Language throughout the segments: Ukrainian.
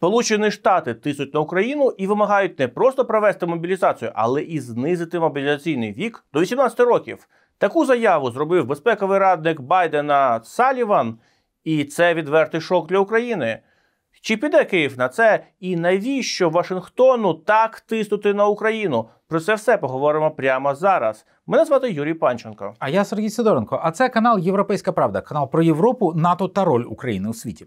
Сполучені Штати тиснуть на Україну і вимагають не просто провести мобілізацію, але і знизити мобілізаційний вік до 18 років. Таку заяву зробив безпековий радник Байдена Салліван, і це відвертий шок для України. Чи піде Київ на це? І навіщо Вашингтону так тиснути на Україну? Про це все поговоримо прямо зараз. Мене звати Юрій Панченко. А я Сергій Сидоренко. А це канал «Європейська правда», канал про Європу, НАТО та роль України у світі.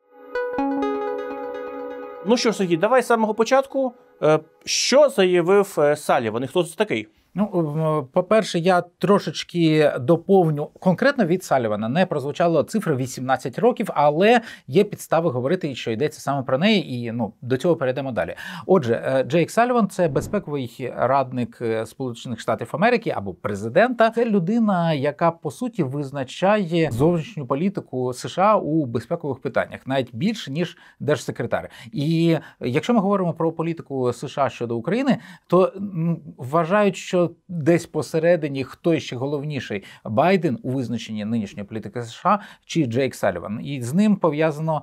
Ну що ж, Сергій, давай з самого початку. Що заявив Салліван і хто це такий? Ну, по-перше, я трошечки доповню. Конкретно від Саллівана не прозвучала цифра 18 років, але є підстави говорити, що йдеться саме про неї, і до цього перейдемо далі. Отже, Джейк Салліван – це безпековий радник Сполучених Штатів Америки або президента. Це людина, яка, по суті, визначає зовнішню політику США у безпекових питаннях, навіть більше, ніж держсекретар. І якщо ми говоримо про політику США щодо України, то вважають, що десь посередині хто ще головніший – Байден у визначенні нинішньої політики США чи Джейк Салліван. І з ним пов'язано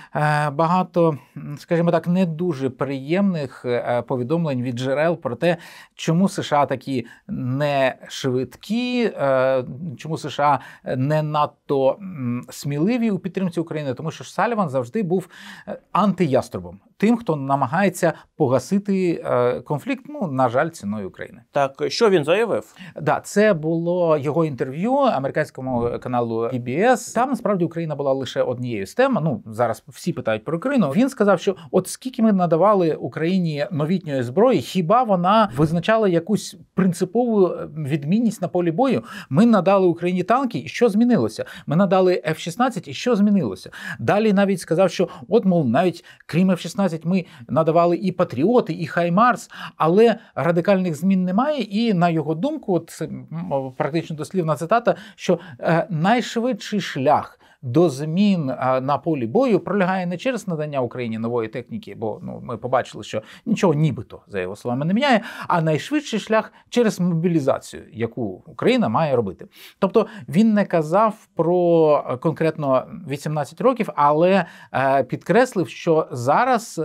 багато, скажімо так, не дуже приємних повідомлень від джерел про те, чому США такі не швидкі, чому США не надто сміливі у підтримці України, тому що Салліван завжди був антияструбом. Тим, хто намагається погасити конфлікт, на жаль, ціною України. Так, що він заявив? Да, це було його інтерв'ю американському каналу PBS. Там, насправді, Україна була лише однією з тем. Зараз всі питають про Україну. Він сказав, що от скільки ми надавали Україні новітньої зброї, хіба вона визначала якусь принципову відмінність на полі бою? Ми надали Україні танки, і що змінилося? Ми надали F-16, і що змінилося? Далі навіть сказав, що навіть крім F-16, ми надавали і Патріоти, і Хаймарс, але радикальних змін немає. І на його думку, це практично дослівна цитата, що найшвидший шлях до змін на полі бою пролягає не через надання Україні нової техніки, бо ми побачили, що нічого нібито, за його словами, не міняє, а найшвидший шлях через мобілізацію, яку Україна має робити. Тобто він не казав про конкретно 18 років, але підкреслив, що зараз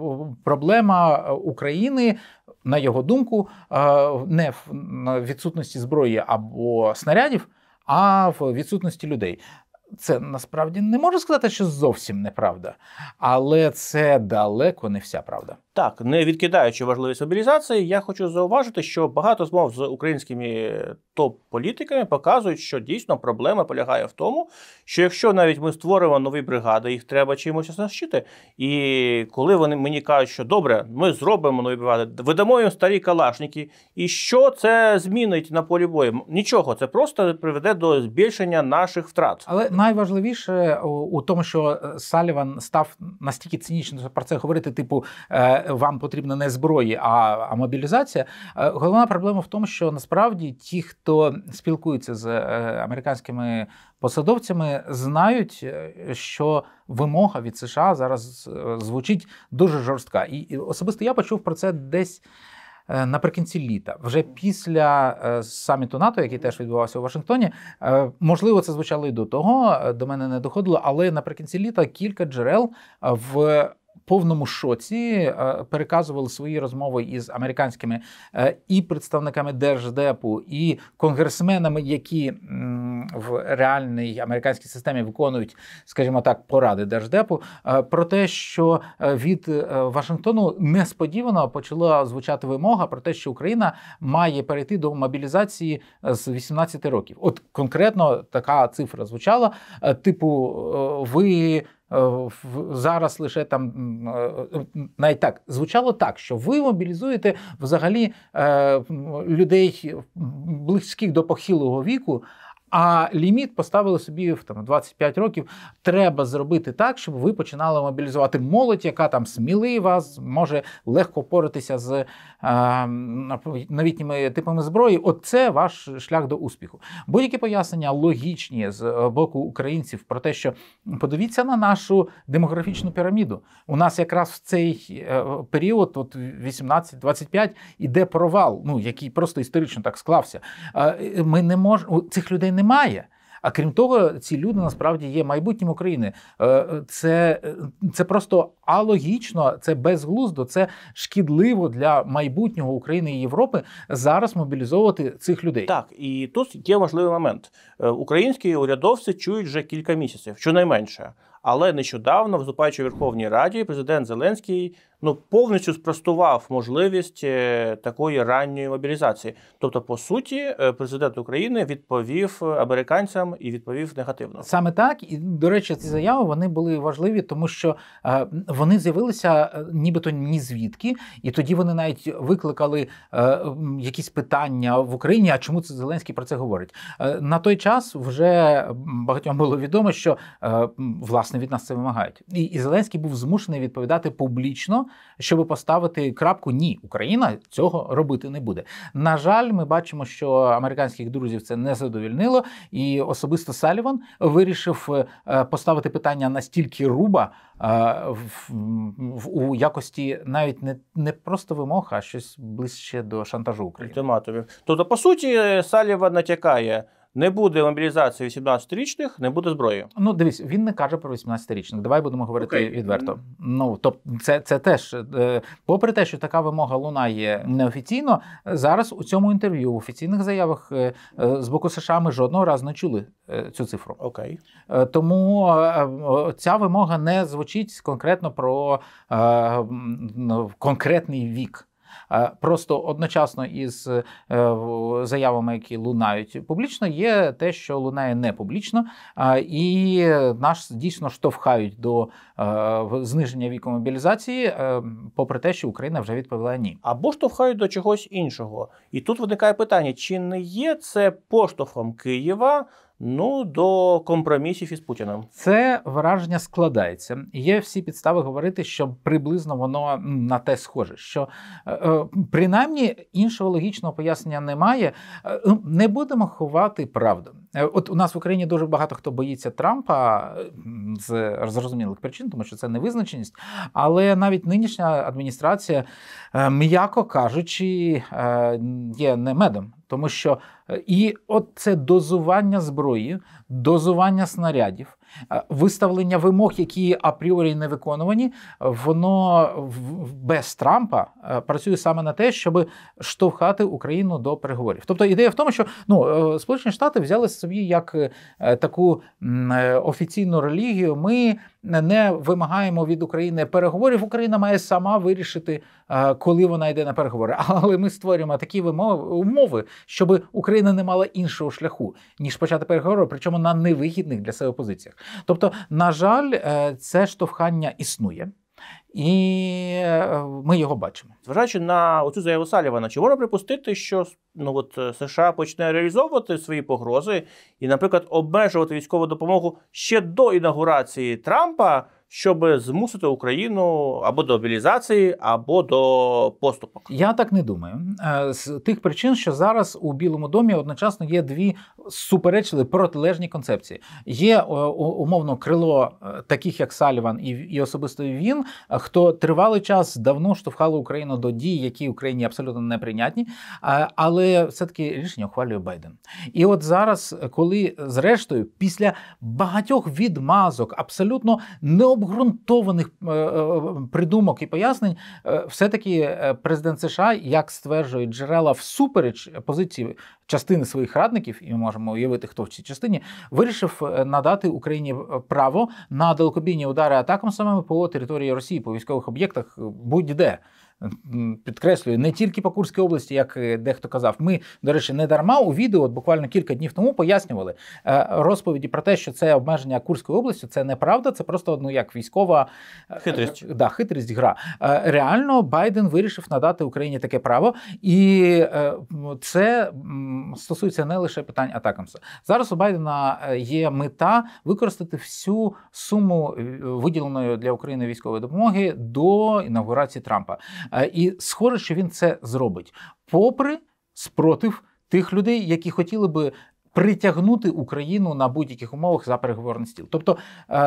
проблема України, на його думку, не в відсутності зброї або снарядів, а в відсутності людей. Це, насправді, не можу сказати, що зовсім неправда, але це далеко не вся правда. Так, не відкидаючи важливість мобілізації, я хочу зауважити, що багато змов з українськими топ-політиками показують, що дійсно проблема полягає в тому, що якщо навіть ми створимо нові бригади, їх треба чимось оснащити, і коли вони мені кажуть, що добре, ми зробимо нові бригади, видамо їм старі калашники, і що це змінить на полі бою? Нічого, це просто приведе до збільшення наших втрат. Але найважливіше у тому, що Салліван став настільки цинічно про це говорити, типу, вам потрібна не зброї, а мобілізація. Головна проблема в тому, що насправді ті, хто спілкується з американськими посадовцями, знають, що вимога від США зараз звучить дуже жорстка. І особисто я почув про це десь наприкінці літа, вже після саміту НАТО, який теж відбувався у Вашингтоні. Можливо, це звучало і до того, до мене не доходило, але наприкінці літа кілька джерел в повному шоці переказували свої розмови із американськими і представниками Держдепу, і конгресменами, які в реальній американській системі виконують, скажімо так, поради Держдепу, про те, що від Вашингтону несподівано почала звучати вимога про те, що Україна має перейти до мобілізації з 18 років. От конкретно така цифра звучала, типу, ви зараз лише там, навіть так, звучало так, що ви мобілізуєте взагалі людей близьких до похилого віку, а ліміт поставили собі в 25 років. Треба зробити так, щоб ви починали мобілізувати молодь, яка там смілива, може легко поратися з новітніми типами зброї. Оце ваш шлях до успіху. Будь-які пояснення логічні з боку українців про те, що подивіться на нашу демографічну піраміду. У нас якраз в цей період, от 18-25, іде провал, який просто історично так склався. Ми не можемо, цих людей немає. А крім того, ці люди насправді є майбутнім України. Це просто алогічно, це безглуздо, це шкідливо для майбутнього України і Європи зараз мобілізовувати цих людей. Так, і тут є важливий момент. Українські урядовці чують вже кілька місяців, щонайменше. Але нещодавно, виступаючи у Верховній Раді, президент Зеленський повністю спростував можливість такої ранньої мобілізації. Тобто, по суті, президент України відповів американцям і відповів негативно. Саме так. І, до речі, ці заяви вони були важливі, тому що вони з'явилися нібито ні звідки. І тоді вони навіть викликали якісь питання в Україні, а чому це Зеленський про це говорить. На той час вже багатьом було відомо, що, власне, від нас це вимагають. І Зеленський був змушений відповідати публічно, щоб поставити крапку «Ні, Україна цього робити не буде». На жаль, ми бачимо, що американських друзів це не задовольнило, і особисто Салліван вирішив поставити питання настільки руба у якості навіть не просто вимог, а щось ближче до шантажу України. Ультиматумів. Тобто, по суті, Салліван натякає: не буде мобілізації 18-річних, не буде зброї. Ну, дивись, він не каже про 18-річних. Давай будемо говорити відверто. Ну, тобто, це теж, попри те, що така вимога лунає неофіційно, зараз у цьому інтерв'ю, в офіційних заявах з боку США ми жодного разу не чули цю цифру. Окей. Тому ця вимога не звучить конкретно про конкретний вік. Просто одночасно із заявами, які лунають публічно, є те, що лунає не публічно, і нас дійсно штовхають до зниження віку мобілізації, попри те, що Україна вже відповіла ні. Або штовхають до чогось іншого. І тут виникає питання, чи не є це поштовхом Києва до компромісів із Путіним? Це враження складається. Є всі підстави говорити, що приблизно воно на те схоже. Що принаймні іншого логічного пояснення немає. Не будемо ховати правду. От у нас в Україні дуже багато хто боїться Трампа з зрозумілих причин, тому що це невизначеність. Але навіть нинішня адміністрація, м'яко кажучи, є не медом. Тому що і от це дозування зброї, дозування снарядів, виставлення вимог, які апріорі не виконувані, воно без Трампа працює саме на те, щоб штовхати Україну до переговорів. Тобто ідея в тому, що Сполучені Штати взяли собі як таку офіційну релігію. Ми не вимагаємо від України переговорів. Україна має сама вирішити, коли вона йде на переговори. Але ми створюємо такі умови, щоб Україна не мала іншого шляху, ніж почати переговори, причому на невигідних для себе позиціях. Тобто, на жаль, це штовхання існує. І ми його бачимо. Зважаючи на оцю заяву Саллівана, чи можна припустити, що США почне реалізовувати свої погрози і, наприклад, обмежувати військову допомогу ще до інаугурації Трампа, щоб змусити Україну або до мобілізації, або до поступок? Я так не думаю. З тих причин, що зараз у Білому домі одночасно є дві суперечливі протилежні концепції. Є, умовно, крило таких, як Салліван і особисто він, хто тривалий час давно штовхали Україну до дій, які Україні абсолютно неприйнятні, але все-таки рішення ухвалює Байден. І от зараз, коли зрештою, після багатьох відмазок, абсолютно необґрунтованих придумок і пояснень, все-таки президент США, як стверджують джерела, всупереч позиції частини своїх радників, і ми можемо уявити, хто в цій частині, вирішив надати Україні право на далекобійні удари атакам самими по території Росії, по військових об'єктах, будь-де. Підкреслюю, не тільки по Курській області, як дехто казав. Ми, до речі, не дарма у відео буквально кілька днів тому пояснювали розповіді про те, що це обмеження Курської області, це неправда, це просто як військова хитрість. Хитрість, гра. Реально Байден вирішив надати Україні таке право, і це стосується не лише питань атакамса. Зараз у Байдена є мета використати всю суму виділеної для України військової допомоги до інаугурації Трампа. І схоже, що він це зробить, попри спротив тих людей, які хотіли би притягнути Україну на будь-яких умовах за переговорний стіл. Тобто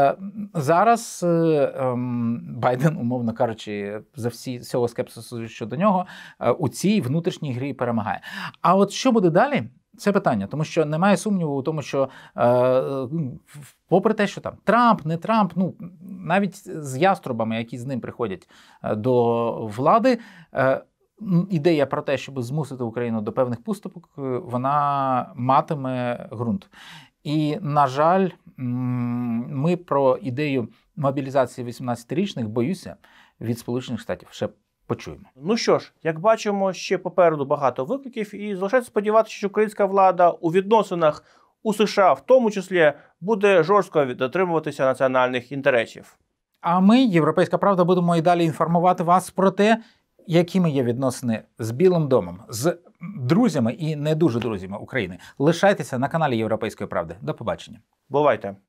зараз Байден, умовно кажучи, за всього скепсису щодо нього, у цій внутрішній грі перемагає. А от що буде далі? Це питання, тому що немає сумніву у тому, що попри те, що там Трамп, не Трамп, ну навіть з яструбами, які з ним приходять до влади, ідея про те, щоб змусити Україну до певних поступок, вона матиме ґрунт. І, на жаль, ми про ідею мобілізації 18-річних, боюся, від Сполучених Штатів ще почуємо. Ну що ж, як бачимо, ще попереду багато викликів, і залишається сподіватися, що українська влада у відносинах у США в тому числі буде жорстко дотримуватися національних інтересів. А ми, Європейська Правда, будемо і далі інформувати вас про те, якими є відносини з Білим домом, з друзями і не дуже друзями України. Лишайтеся на каналі Європейської Правди. До побачення. Бувайте!